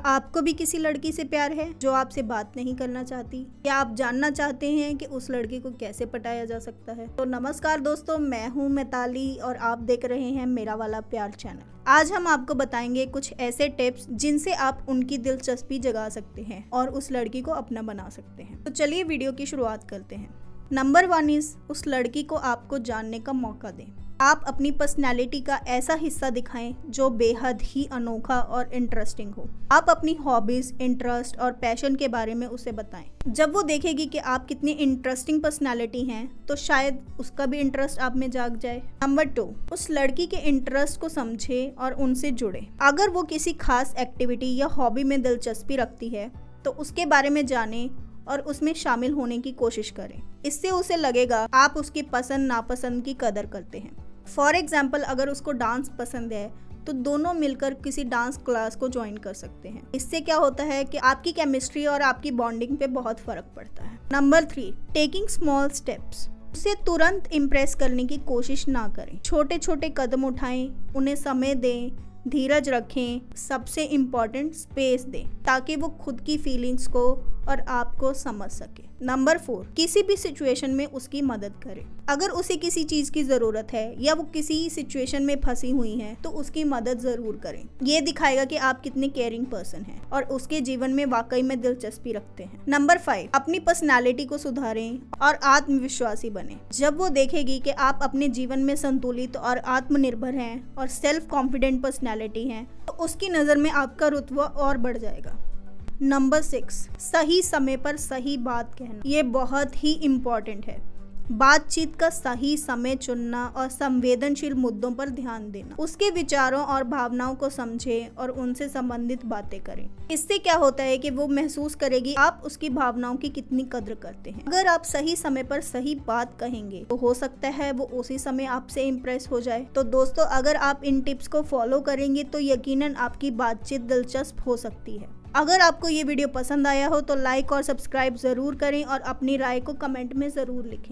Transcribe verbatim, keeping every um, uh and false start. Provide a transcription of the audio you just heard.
आपको भी किसी लड़की से प्यार है जो आपसे बात नहीं करना चाहती? क्या आप जानना चाहते हैं कि उस लड़की को कैसे पटाया जा सकता है? तो नमस्कार दोस्तों, मैं हूं मिताली और आप देख रहे हैं मेरा वाला प्यार चैनल। आज हम आपको बताएंगे कुछ ऐसे टिप्स जिनसे आप उनकी दिलचस्पी जगा सकते हैं और उस लड़की को अपना बना सकते हैं। तो चलिए वीडियो की शुरुआत करते हैं। नंबर वन इज, उस लड़की को आपको जानने का मौका दें। आप अपनी पर्सनैलिटी का ऐसा हिस्सा दिखाएं जो बेहद ही अनोखा और इंटरेस्टिंग हो। आप अपनी हॉबीज, इंटरेस्ट और पैशन के बारे में उसे बताएं। जब वो देखेगी कि आप कितनी इंटरेस्टिंग पर्सनैलिटी हैं तो शायद उसका भी इंटरेस्ट आप में जाग जाए। नंबर टू, उस लड़की के इंटरेस्ट को समझे और उनसे जुड़े। अगर वो किसी खास एक्टिविटी या हॉबी में दिलचस्पी रखती है तो उसके बारे में जाने और उसमें शामिल होने की कोशिश करें। इससे उसे लगेगा आप उसकी पसंद नापसंद की कदर करते हैं। फॉर एग्जाम्पल, अगर उसको डांस पसंद है तो दोनों मिलकर किसी डांस क्लास को ज्वाइन कर सकते हैं। इससे क्या होता है कि आपकी केमिस्ट्री और आपकी बॉन्डिंग पे बहुत फर्क पड़ता है। Number three, taking small steps. उसे तुरंत इम्प्रेस करने की कोशिश ना करें। छोटे छोटे कदम उठाएं, उन्हें समय दें, धीरज रखें, सबसे इम्पोर्टेंट स्पेस दें ताकि वो खुद की फीलिंग्स को और आपको समझ सके। नंबर फोर, किसी भी सिचुएशन में उसकी मदद करें। अगर उसे किसी चीज की जरूरत है या वो किसी सिचुएशन में फंसी हुई है तो उसकी मदद जरूर करें। ये दिखाएगा कि आप कितने केयरिंग पर्सन हैं और उसके जीवन में वाकई में दिलचस्पी रखते हैं। नंबर फाइव, अपनी पर्सनालिटी को सुधारें और आत्मविश्वासी बने। जब वो देखेगी कि आप अपने जीवन में संतुलित और आत्मनिर्भर हैं और सेल्फ कॉन्फिडेंट पर्सनैलिटी हैं तो उसकी नज़र में आपका रुतबा और बढ़ जाएगा। नंबर सिक्स, सही समय पर सही बात कहना। ये बहुत ही इम्पोर्टेंट है। बातचीत का सही समय चुनना और संवेदनशील मुद्दों पर ध्यान देना। उसके विचारों और भावनाओं को समझें और उनसे संबंधित बातें करें। इससे क्या होता है कि वो महसूस करेगी आप उसकी भावनाओं की कितनी कद्र करते हैं। अगर आप सही समय पर सही बात कहेंगे तो हो सकता है वो उसी समय आपसे इम्प्रेस हो जाए। तो दोस्तों, अगर आप इन टिप्स को फॉलो करेंगे तो यकीनन आपकी बातचीत दिलचस्प हो सकती है। अगर आपको ये वीडियो पसंद आया हो तो लाइक और सब्सक्राइब ज़रूर करें और अपनी राय को कमेंट में ज़रूर लिखें।